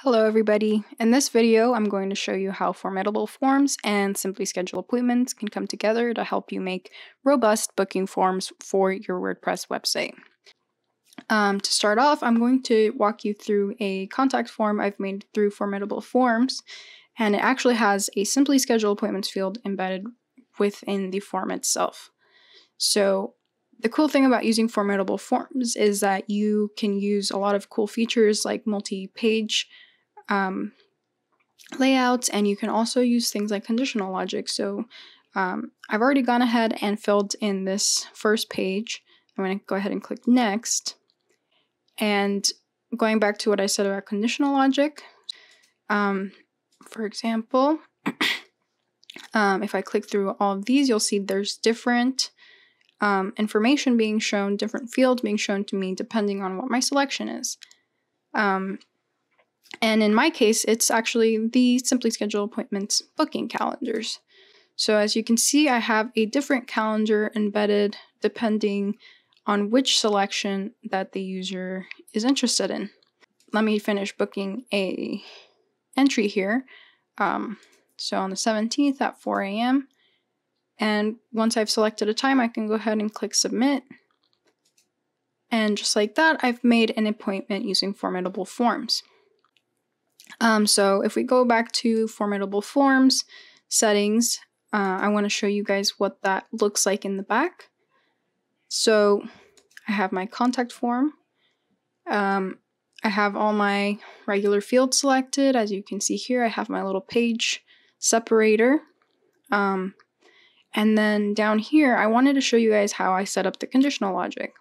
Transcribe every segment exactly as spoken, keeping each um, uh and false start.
Hello everybody. In this video, I'm going to show you how Formidable Forms and Simply Schedule Appointments can come together to help you make robust booking forms for your WordPress website. Um, to start off, I'm going to walk you through a contact form I've made through Formidable Forms, and it actually has a Simply Schedule Appointments field embedded within the form itself. So the cool thing about using Formidable Forms is that you can use a lot of cool features like multi-page um, layouts, and you can also use things like conditional logic. So um, I've already gone ahead and filled in this first page. I'm going to go ahead and click next. And going back to what I said about conditional logic, um, for example, um, if I click through all of these, you'll see there's different um, information being shown, different fields being shown to me depending on what my selection is. Um, And in my case, it's actually the Simply Schedule Appointments booking calendars. So as you can see, I have a different calendar embedded depending on which selection that the user is interested in. Let me finish booking a entry here. Um, so on the seventeenth at four A M And once I've selected a time, I can go ahead and click submit. And just like that, I've made an appointment using Formidable Forms. Um, so if we go back to Formidable Forms settings, uh, I want to show you guys what that looks like in the back. So I have my contact form. Um, I have all my regular fields selected. As you can see here, I have my little page separator. Um, and then down here, I wanted to show you guys how I set up the conditional logic.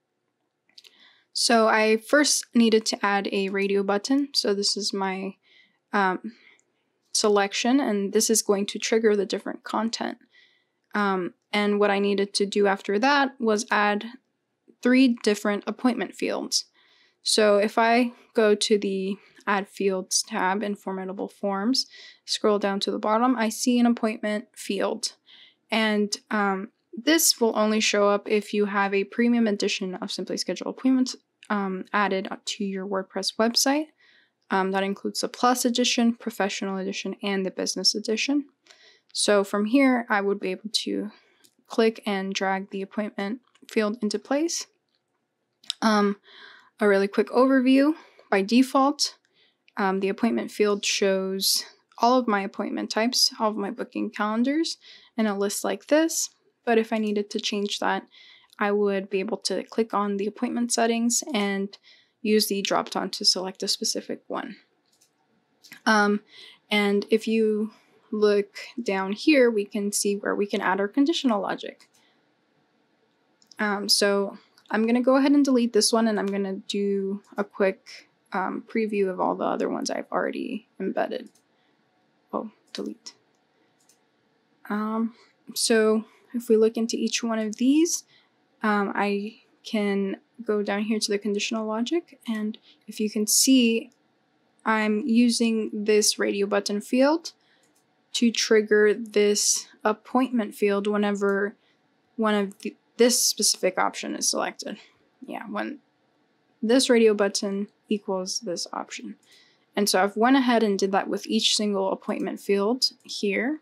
So I first needed to add a radio button. So this is my um, selection, and this is going to trigger the different content. Um, and what I needed to do after that was add three different appointment fields. So if I go to the Add Fields tab in Formidable Forms, scroll down to the bottom, I see an appointment field. And um, this will only show up if you have a premium edition of Simply Schedule Appointments um, added to your WordPress website. Um, that includes the Plus edition, Professional edition, and the Business edition. So from here, I would be able to click and drag the appointment field into place. Um, a really quick overview. By default, um, the appointment field shows all of my appointment types, all of my booking calendars, in a list like this. But if I needed to change that, I would be able to click on the appointment settings and use the drop-down to select a specific one. Um, and if you look down here, we can see where we can add our conditional logic. Um, so I'm going to go ahead and delete this one, and I'm going to do a quick um, preview of all the other ones I've already embedded. Oh, delete. Um, so if we look into each one of these, um, I can go down here to the conditional logic, and if you can see, I'm using this radio button field to trigger this appointment field whenever one of the, this specific option is selected. Yeah, when this radio button equals this option. And so I've went ahead and did that with each single appointment field here.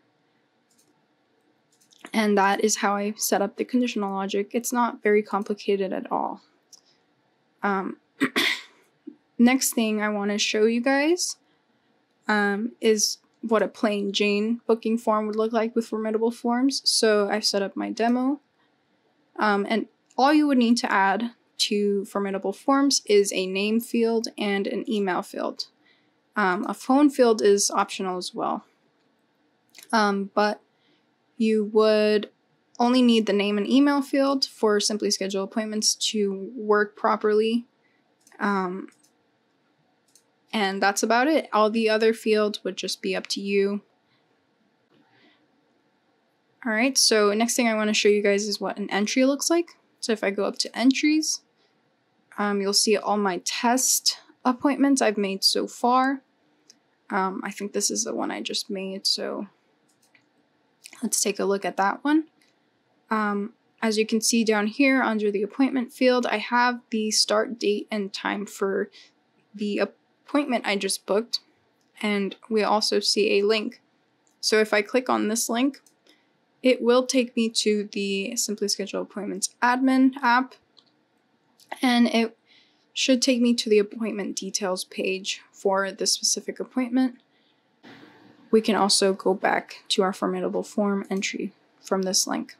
And that is how I set up the conditional logic. It's not very complicated at all. Um, next thing I want to show you guys um, is what a plain Jane booking form would look like with Formidable Forms. So I've set up my demo. Um, and all you would need to add to Formidable Forms is a name field and an email field. Um, a phone field is optional as well. Um, but you would only need the name and email field for Simply Schedule Appointments to work properly. Um, and that's about it. All the other fields would just be up to you. All right, so next thing I want to show you guys is what an entry looks like. So if I go up to entries, um, you'll see all my test appointments I've made so far. Um, I think this is the one I just made, so let's take a look at that one. Um, as you can see down here under the appointment field, I have the start date and time for the appointment I just booked, and we also see a link. So if I click on this link, it will take me to the Simply Schedule Appointments admin app, and it should take me to the appointment details page for this specific appointment. We can also go back to our Formidable Form entry from this link.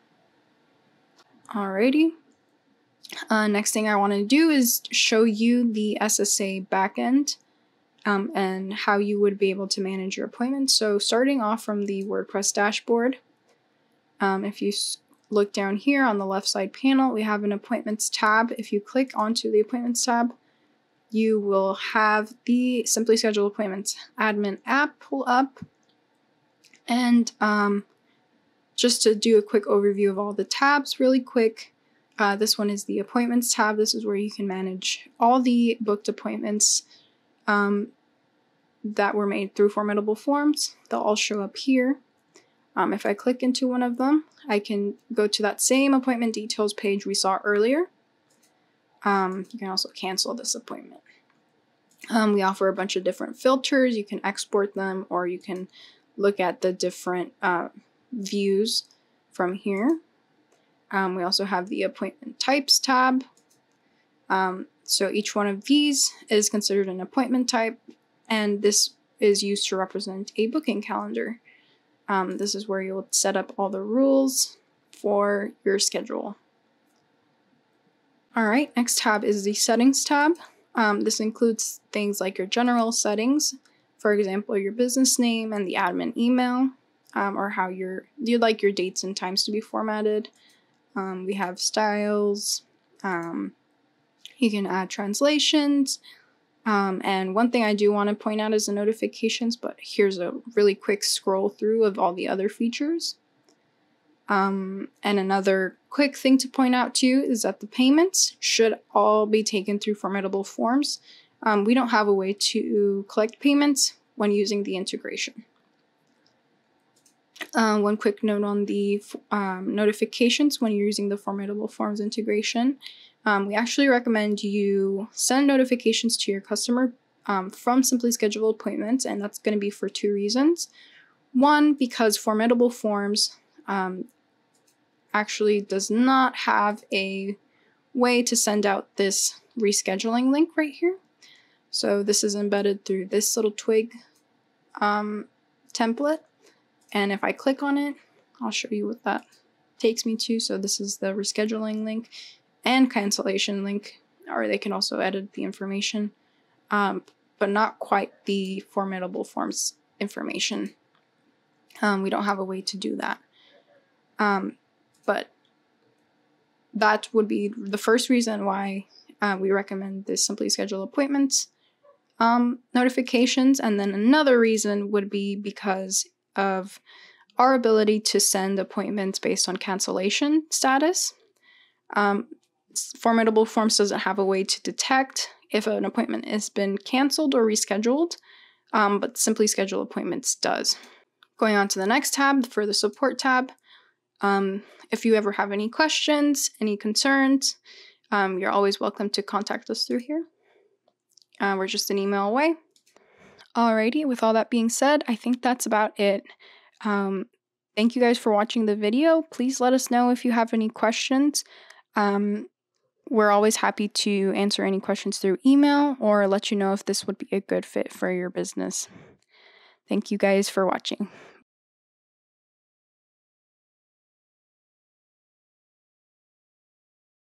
Alrighty. Uh, next thing I want to do is show you the S S A backend um, and how you would be able to manage your appointments. So starting off from the WordPress dashboard, um, if you look down here on the left side panel, we have an Appointments tab. If you click onto the Appointments tab, you will have the Simply Schedule Appointments admin app pull up. And um, just to do a quick overview of all the tabs really quick, uh, this one is the Appointments tab. This is where you can manage all the booked appointments um, that were made through Formidable Forms. They'll all show up here. Um, if I click into one of them, I can go to that same appointment details page we saw earlier. Um, you can also cancel this appointment. Um, we offer a bunch of different filters. You can export them, or you can look at the different uh, views from here. Um, we also have the Appointment Types tab. Um, so each one of these is considered an appointment type, and this is used to represent a booking calendar. Um, this is where you'll set up all the rules for your schedule. Alright, next tab is the Settings tab. Um, this includes things like your general settings, for example, your business name and the admin email, um, or how your, you'd like your dates and times to be formatted. Um, we have styles. Um, you can add translations. Um, and one thing I do want to point out is the notifications, but here's a really quick scroll through of all the other features. Um, and another quick thing to point out too is that the payments should all be taken through Formidable Forms. Um, we don't have a way to collect payments when using the integration. Uh, one quick note on the um, notifications when you're using the Formidable Forms integration. Um, we actually recommend you send notifications to your customer um, from Simply Schedule Appointments, and that's going to be for two reasons. One, because Formidable Forms um, actually does not have a way to send out this rescheduling link right here. So this is embedded through this little twig um, template, and if I click on it, I'll show you what that takes me to. So this is the rescheduling link and cancellation link, or they can also edit the information, um, but not quite the Formidable Forms information. Um, we don't have a way to do that. Um, but that would be the first reason why uh, we recommend this Simply Schedule Appointments um, notifications. And then another reason would be because of our ability to send appointments based on cancellation status. Um, Formidable Forms doesn't have a way to detect if an appointment has been canceled or rescheduled, um, but Simply Schedule Appointments does. Going on to the next tab, for the Support tab, um, if you ever have any questions, any concerns, um, you're always welcome to contact us through here. Uh, we're just an email away. Alrighty, with all that being said, I think that's about it. Um, thank you guys for watching the video. Please let us know if you have any questions. Um, we're always happy to answer any questions through email or let you know if this would be a good fit for your business. Thank you guys for watching.